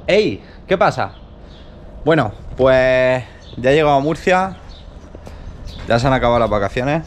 ¡Ey! ¿Qué pasa? Bueno, pues ya he llegado a Murcia. Ya se han acabado las vacaciones.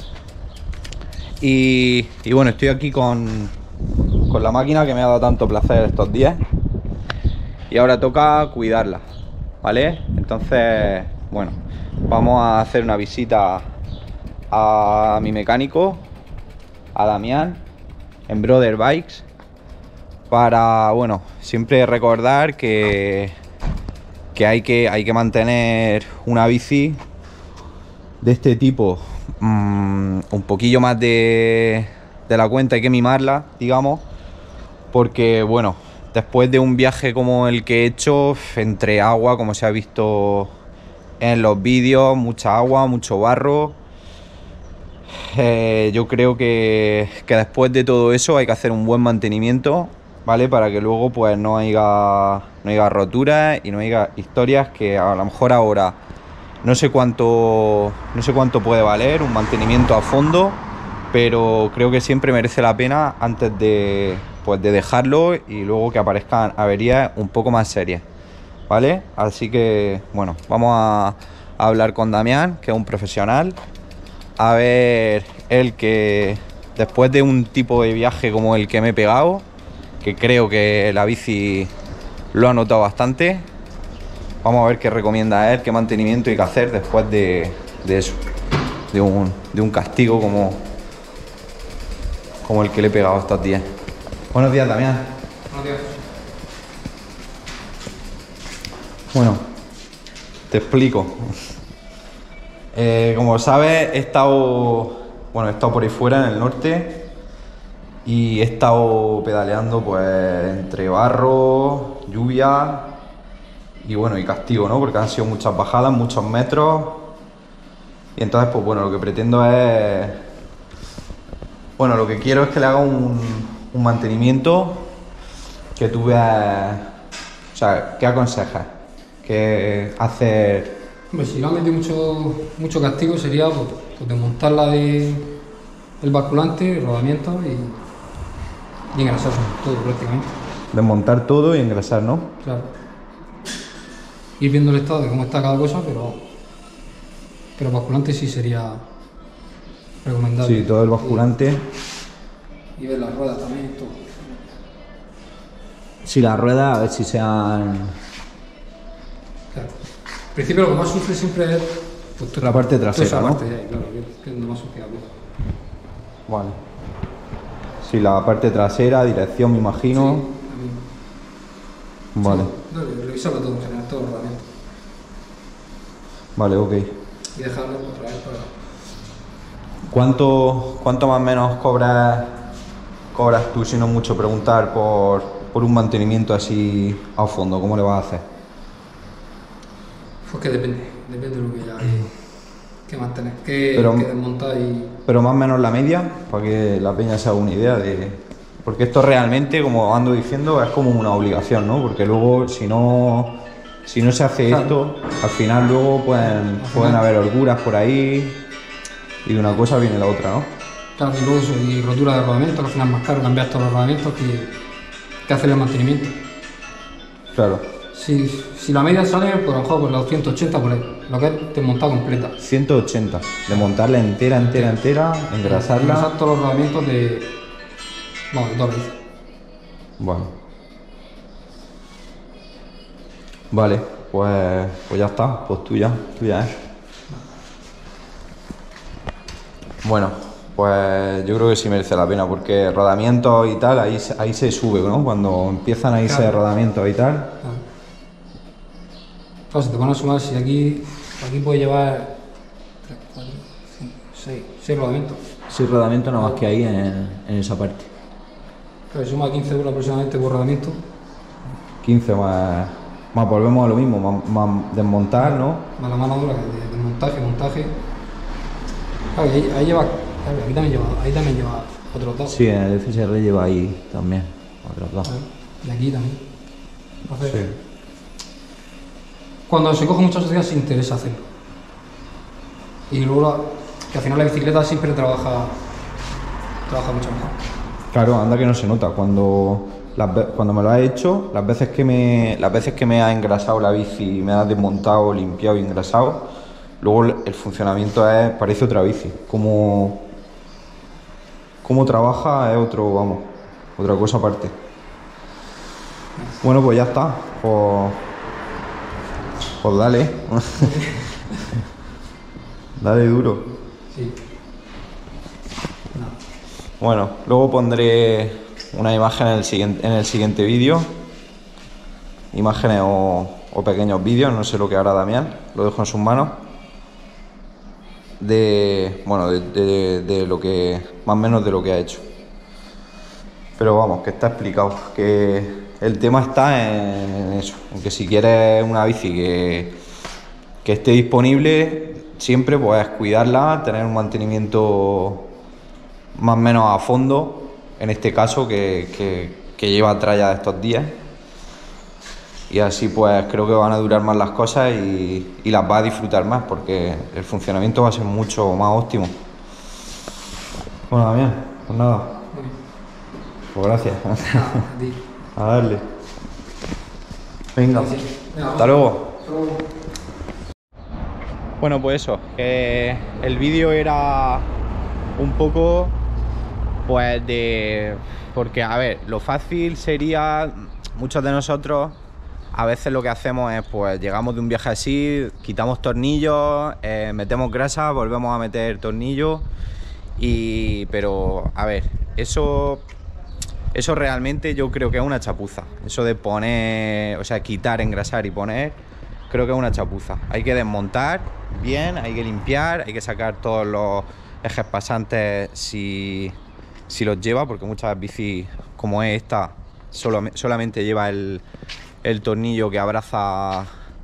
Y bueno, estoy aquí con la máquina que me ha dado tanto placer estos días. Y ahora toca cuidarla, ¿vale? Entonces, bueno, vamos a hacer una visita a mi mecánico, a Damián, en Brother Bikes. Para, bueno, siempre recordar que hay que mantener una bici de este tipo un poquillo más de la cuenta. Hay que mimarla, digamos, porque, bueno, después de un viaje como el que he hecho, entre agua, como se ha visto en los vídeos, mucha agua, mucho barro, yo creo que después de todo eso hay que hacer un buen mantenimiento, ¿vale? Para que luego pues no haya roturas y no haya historias que a lo mejor ahora no sé cuánto puede valer un mantenimiento a fondo, pero creo que siempre merece la pena antes de dejarlo y luego que aparezcan averías un poco más serias, ¿vale? Así que, bueno, vamos a hablar con Damián, que es un profesional, a ver él, que después de un tipo de viaje como el que me he pegado, que creo que la bici lo ha notado bastante, vamos a ver qué recomienda él, qué mantenimiento hay que hacer después de eso, de un castigo como el que le he pegado estos días. Buenos días, Damián. Buenos días. Bueno, te explico. Como sabes, he estado por ahí fuera en el norte y he estado pedaleando pues entre barro, lluvia y bueno, y castigo, ¿no? Porque han sido muchas bajadas, muchos metros. Y entonces, pues bueno, lo que pretendo es... Bueno, lo que quiero es que le haga un mantenimiento que tú veas... O sea, ¿qué aconsejas? ¿Qué hacer? Hombre, si le han metido mucho castigo sería pues desmontarla el basculante, el rodamiento y engrasar todo prácticamente. Desmontar todo y engrasar, ¿no? Claro. Ir viendo el estado de cómo está cada cosa, pero el basculante sí sería recomendable. Sí, todo el basculante. Y ver las ruedas también, todo. Sí, las ruedas, a ver si sean... Claro. Al principio lo que más sufre siempre es pues, la parte trasera, esa ¿no? parte de ahí, claro, que es donde más sufre algo. Vale. Sí, la parte trasera, dirección, me imagino. Sí, vale. Sí, no, revisarlo todo en general, todo el rodamiento. Vale, ok. Y dejarlo otra vez para... ¿Cuánto más o menos cobras tú, si no es mucho preguntar, por un mantenimiento así a fondo? ¿Cómo le vas a hacer? Pues que depende de lo que hay que mantener, que desmontar y... Pero más o menos la media, para que la peña se haga una idea de... Porque esto realmente, como ando diciendo, es como una obligación, ¿no? Porque luego, si no se hace esto, al final luego pueden haber holguras por ahí y de una cosa viene la otra, ¿no? Claro, y luego eso, y rotura de rodamiento, que al final es más caro cambiar todos los rodamientos que hacer el mantenimiento. Claro. Si la media sale, pues a lo mejor por los 180 por ahí, lo que es desmontada completa. 180, desmontarla entera, engrasarla. Engrasar todos los rodamientos de... Vamos, de todas las veces. Bueno. Vale, pues ya está, pues tú ya es. Bueno, pues yo creo que sí merece la pena, porque rodamientos y tal, ahí se sube, ¿no? Cuando empiezan a irse rodamientos y tal. Claro, si te van a sumar, si aquí puedes llevar 3, 4, 5, 6 rodamientos. 6 rodamientos nada más que hay en esa parte. Claro, si suma 15 euros aproximadamente por rodamiento. 15 más volvemos a lo mismo, más desmontar, ¿no? Más la mano dura de montaje. Claro, ahí lleva, claro, ahí también lleva otros dos. Sí, en el FSR lleva ahí también otros dos. Y aquí también. Entonces, sí. Cuando se coge mucha sociedad se interesa hacerlo. Y luego que al final la bicicleta siempre trabaja mucho mejor. Claro, anda que no se nota. Cuando cuando me lo has hecho, las veces que me has engrasado la bici, me has desmontado, limpiado y engrasado, luego el funcionamiento parece otra bici. Cómo trabaja es otro, vamos, otra cosa aparte. Bueno, pues ya está. Pues dale. Dale duro. Sí. No. Bueno, luego pondré una imagen en el siguiente vídeo. Imágenes o pequeños vídeos, no sé lo que hará Damián, lo dejo en sus manos. De lo que, más o menos de lo que ha hecho. Pero vamos, que está explicado, que el tema está en eso, en que si quieres una bici que esté disponible, siempre pues cuidarla, tener un mantenimiento más o menos a fondo, en este caso que lleva tralla de estos días. Y así pues creo que van a durar más las cosas y las va a disfrutar más, porque el funcionamiento va a ser mucho más óptimo. Bueno, Damián, pues nada. Pues gracias. A darle. Venga. Hasta luego. Bueno, pues eso, el vídeo era un poco pues porque a ver, lo fácil sería, muchos de nosotros a veces lo que hacemos es pues llegamos de un viaje así, quitamos tornillos, metemos grasa, volvemos a meter tornillos pero a ver, eso realmente yo creo que es una chapuza. Eso de poner, o sea, quitar, engrasar y poner, creo que es una chapuza. Hay que desmontar bien, hay que limpiar, hay que sacar todos los ejes pasantes si los lleva, porque muchas bicis como es esta solamente lleva el tornillo que abraza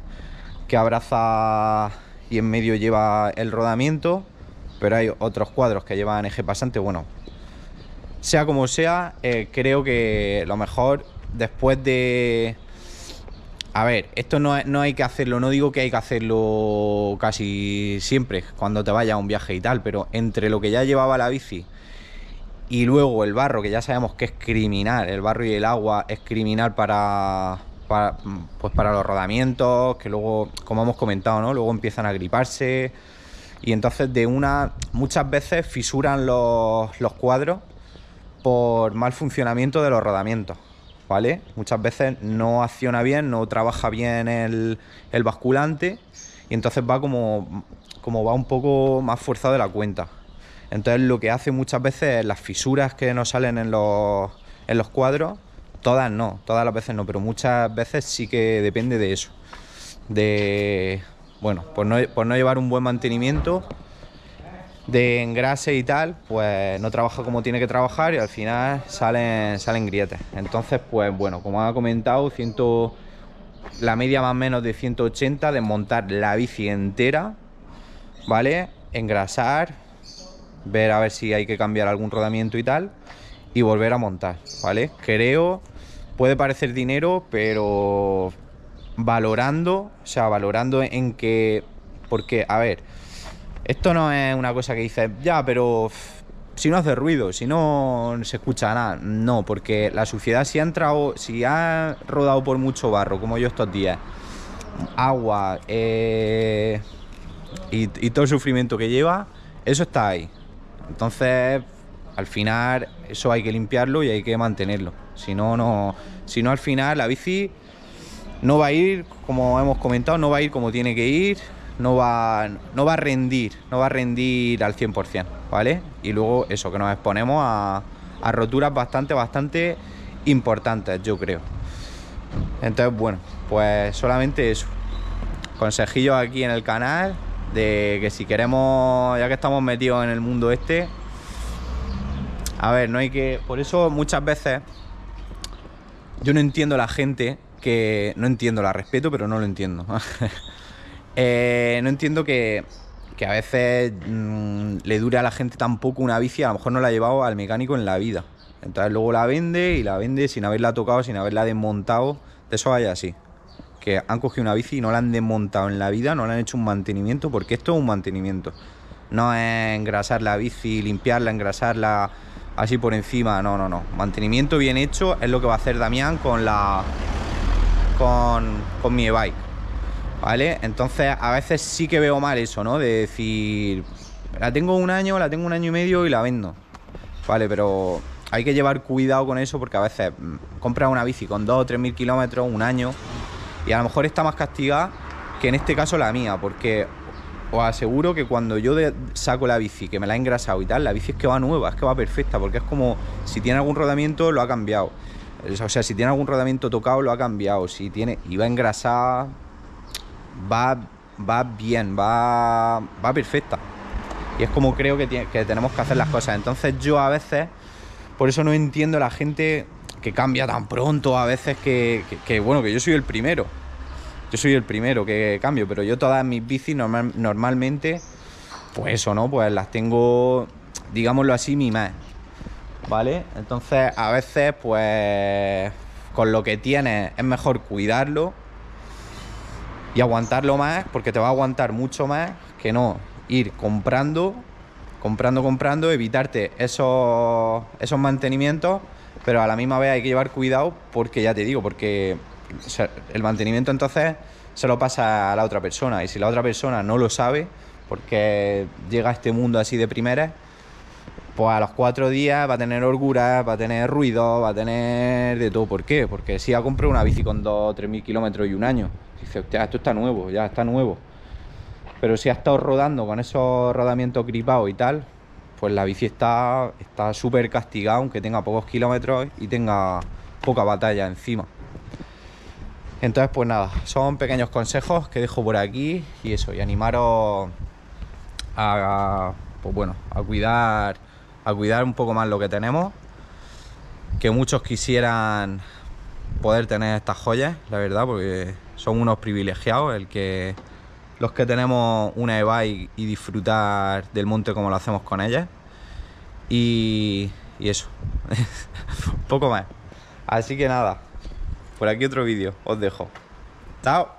y en medio lleva el rodamiento, pero hay otros cuadros que llevan eje pasante. Bueno, sea como sea, creo que lo mejor después de... A ver, esto no hay que hacerlo, no digo que hay que hacerlo casi siempre cuando te vayas a un viaje y tal, pero entre lo que ya llevaba la bici y luego el barro, que ya sabemos que es criminal, el barro y el agua es criminal para los rodamientos, que luego, como hemos comentado, ¿no? Luego empiezan a griparse y entonces muchas veces fisuran los cuadros por mal funcionamiento de los rodamientos, ¿vale? Muchas veces no acciona bien, no trabaja bien el basculante y entonces va como va un poco más forzado de la cuenta. Entonces lo que hace muchas veces las fisuras que nos salen en los cuadros, todas las veces no, pero muchas veces sí que depende de eso. Bueno, por no llevar un buen mantenimiento de engrase y tal, pues no trabaja como tiene que trabajar y al final salen grietes. Entonces, pues bueno, como ha comentado, la media más o menos de 180, desmontar la bici entera, ¿vale? Engrasar, ver a ver si hay que cambiar algún rodamiento y tal, y volver a montar, ¿vale? Creo, puede parecer dinero, pero valorando en que... Porque, a ver, esto no es una cosa que dices, ya, pero si no hace ruido, si no se escucha nada. No, porque la suciedad, si ha rodado por mucho barro, como yo estos días, agua y todo el sufrimiento que lleva, eso está ahí. Entonces, al final, eso hay que limpiarlo y hay que mantenerlo. Si no al final la bici no va a ir, como hemos comentado, no va a ir como tiene que ir. No va a rendir al 100%, ¿vale? Y luego eso, que nos exponemos a roturas bastante importantes, yo creo. Entonces, bueno, pues solamente eso. Consejillos aquí en el canal de que si queremos, ya que estamos metidos en el mundo a ver, no hay que... Por eso muchas veces yo no entiendo a la gente que... No entiendo, la respeto, pero no lo entiendo. No entiendo que a veces le dure a la gente tan poco una bici, a lo mejor no la ha llevado al mecánico en la vida. Entonces luego la vende sin haberla tocado, sin haberla desmontado. De eso hay así. Que han cogido una bici y no la han desmontado en la vida, no le han hecho un mantenimiento, porque esto es un mantenimiento. No es engrasar la bici, limpiarla, engrasarla, así por encima, no, no, no. Mantenimiento bien hecho es lo que va a hacer Damián con con mi e-bike, ¿vale? Entonces a veces sí que veo mal eso, ¿no? De decir, la tengo un año y medio y la vendo, ¿vale? Pero hay que llevar cuidado con eso porque a veces compras una bici con 2 o 3 mil kilómetros, un año, y a lo mejor está más castigada que en este caso la mía, porque os aseguro que cuando yo saco la bici, que me la he engrasado y tal, la bici es que va nueva, es que va perfecta, porque es como si tiene algún rodamiento lo ha cambiado. O sea, si tiene algún rodamiento tocado lo ha cambiado, si tiene y va engrasada, va bien, va perfecta. Y es como creo que tenemos que hacer las cosas. Entonces yo a veces, por eso no entiendo a la gente que cambia tan pronto, a veces que bueno, que yo soy el primero. Yo soy el primero que cambio, pero yo todas mis bicis normalmente, pues eso, ¿no? Pues las tengo, digámoslo así, mimadas, ¿vale? Entonces a veces, pues con lo que tienes es mejor cuidarlo y aguantarlo más, porque te va a aguantar mucho más que no ir comprando, evitarte esos mantenimientos, pero a la misma vez hay que llevar cuidado porque ya te digo, porque o sea, el mantenimiento entonces se lo pasa a la otra persona, y si la otra persona no lo sabe, porque llega a este mundo así de primeras, pues a los 4 días va a tener holguras, va a tener ruido, va a tener de todo. ¿Por qué? Porque si ha comprado una bici con 2 o 3 mil kilómetros y un año, dice, hostia, esto está nuevo, ya está nuevo. Pero si ha estado rodando con esos rodamientos gripados y tal, pues la bici está súper castigada, aunque tenga pocos kilómetros y tenga poca batalla encima. Entonces, pues nada, son pequeños consejos que dejo por aquí y eso, y animaros pues bueno, a cuidar un poco más lo que tenemos, que muchos quisieran poder tener estas joyas, la verdad, porque son unos privilegiados los que tenemos una e-bike y disfrutar del monte como lo hacemos con ellas. Y eso, un poco más. Así que nada, por aquí otro vídeo, os dejo. Chao.